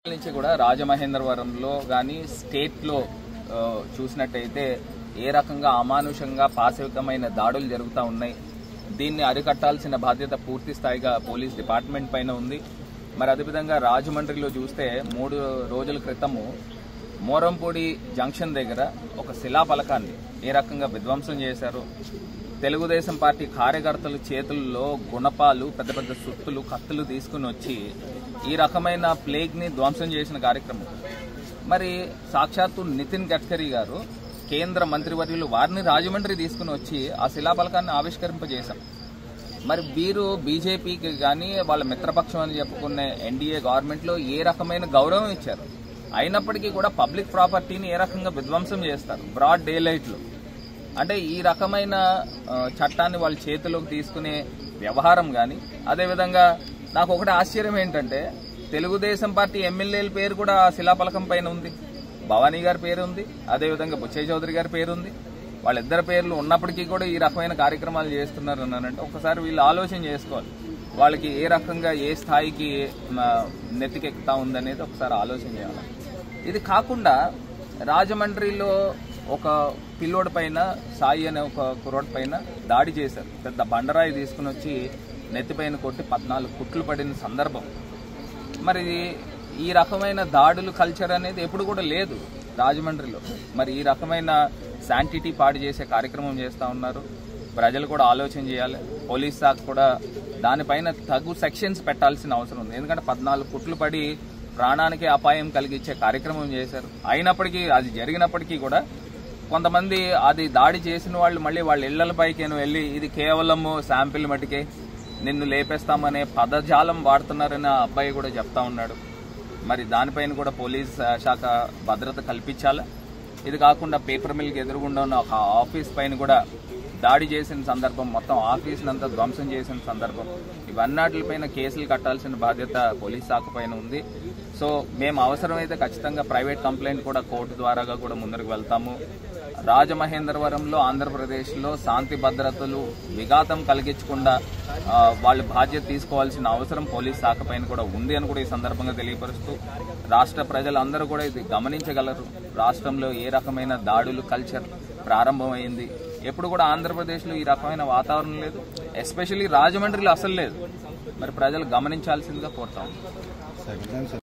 నుంచి కూడా రాజమహేంద్రవరంలో గాని స్టేట్ లో చూసినట్టయితే ఏ రకంగా అమానుషంగా పాశవికమైన దాడులు జరుగుతూ ఉన్నాయి. దీన్ని అరికట్టాల్సిన బాధ్యత పూర్తి స్థాయిగా పోలీస్ డిపార్ట్మెంట్ పైన ఉంది. మరి అదేవిధంగా రాజమండ్రిలో చూస్తే 3 రోజుల క్రితము మోరంపూడి జంక్షన్ దగ్గర ఒక శిలాఫలకాన్ని ఏ రకంగా విధ్వంసం చేశారు. తెలుగుదేశం పార్టీ కార్యకర్తల చేతుల్లో గుణపాలు, పెద్ద పెద్ద సుత్తులు, కత్తులు తీసుకుని వచ్చి ఈ రకమైన ప్లేగ్ ని ధ్వంసం చేసిన కార్యక్రమం. మరి సాక్షాత్తు నితిన్ గడ్కరీ గారు కేంద్ర మంత్రివర్యులు వారిని రాజమండ్రి తీసుకుని వచ్చి ఆ శిలాఫలకాన్ని ఆవిష్కరింపజేశాం. మరి వీరు బీజేపీకి కానీ వాళ్ళ మిత్రపక్షం అని చెప్పుకునే ఎన్డీఏ గవర్నమెంట్ లో ఏ రకమైన గౌరవం ఇచ్చారు. అయినప్పటికీ కూడా పబ్లిక్ ప్రాపర్టీని ఏ రకంగా విధ్వంసం చేస్తారు బ్రాడ్ డే లైట్ లో. అంటే ఈ రకమైన చట్టాన్ని వాళ్ళ చేతిలోకి తీసుకునే వ్యవహారం కానీ, అదేవిధంగా నాకు ఒకటి ఆశ్చర్యం ఏంటంటే తెలుగుదేశం పార్టీ ఎమ్మెల్యేల పేరు కూడా ఆ శిలాఫలకం పైన ఉంది. భవానీ గారి పేరు ఉంది, అదేవిధంగా బుచ్చయ్య చౌదరి గారి పేరు ఉంది. వాళ్ళిద్దరి పేర్లు ఉన్నప్పటికీ కూడా ఈ రకమైన కార్యక్రమాలు చేస్తున్నారు అన్నారంటే ఒకసారి వీళ్ళు ఆలోచన చేసుకోవాలి. వాళ్ళకి ఏ రకంగా ఏ స్థాయికి నెత్తికెక్కుతా ఉందనేది ఒకసారి ఆలోచన చేయాలి. ఇది కాకుండా రాజమండ్రిలో ఒక పిల్లోడి పైన, సాయి అనే ఒక కుర్రోడి పైన దాడి చేశారు. పెద్ద బండరాయి తీసుకుని వచ్చి నెత్తిపైన కొట్టి 14 కుట్లు పడిన సందర్భం. మరి ఈ రకమైన దాడులు కల్చర్ అనేది ఎప్పుడు కూడా లేదు రాజమండ్రిలో. మరి ఈ రకమైన శాంటిటీ పాడు చేసే కార్యక్రమం చేస్తూ ఉన్నారు. ప్రజలు కూడా ఆలోచన చేయాలి. పోలీస్ శాఖ కూడా దానిపైన తగు సెక్షన్స్ పెట్టాల్సిన అవసరం ఉంది. ఎందుకంటే 14 కుట్లు పడి ప్రాణానికి అపాయం కలిగించే కార్యక్రమం చేశారు. అయినప్పటికీ, అది జరిగినప్పటికీ కూడా కొంతమంది అది దాడి చేసిన వాళ్ళు మళ్ళీ వాళ్ళ ఇళ్లపైకి వెళ్ళి ఇది కేవలం శాంపిల్ మటుకే, నిన్ను లేపేస్తామనే పదజాలం వాడుతున్నారని ఆ అబ్బాయి కూడా చెప్తా ఉన్నాడు. మరి దానిపైన కూడా పోలీస్ శాఖ భద్రత కల్పించాలి. ఇది కాకుండా పేపర్ మిల్కి ఎదురుగుండా ఉన్న ఒక ఆఫీస్ పైన కూడా దాడి చేసిన సందర్భం, మొత్తం ఆఫీస్ని అంతా ధ్వంసం చేసిన సందర్భం, ఇవన్నిటిపైన కేసులు కట్టాల్సిన బాధ్యత పోలీస్ శాఖ పైన ఉంది. సో మేము అవసరమైతే ఖచ్చితంగా ప్రైవేట్ కంప్లైంట్ కూడా కోర్టు ద్వారాగా కూడా ముందరకు వెళ్తాము. రాజమహేంద్రవరంలో, ఆంధ్రప్రదేశ్లో శాంతి భద్రతలు విఘాతం కలిగించకుండా వాళ్ళు బాధ్యత తీసుకోవాల్సిన అవసరం పోలీస్ శాఖ పైన కూడా ఉంది అని కూడా ఈ సందర్భంగా తెలియపరుస్తూ, రాష్ట్ర ప్రజలందరూ కూడా ఇది గమనించగలరు. రాష్ట్రంలో ఏ రకమైన దాడులు కల్చర్ ప్రారంభమైంది. ఎప్పుడు కూడా ఆంధ్రప్రదేశ్లో ఈ రకమైన వాతావరణం లేదు, ఎస్పెషల్లీ రాజమండ్రిలో అసలు లేదు. మరి ప్రజలు గమనించాల్సిందిగా కోరుతాం.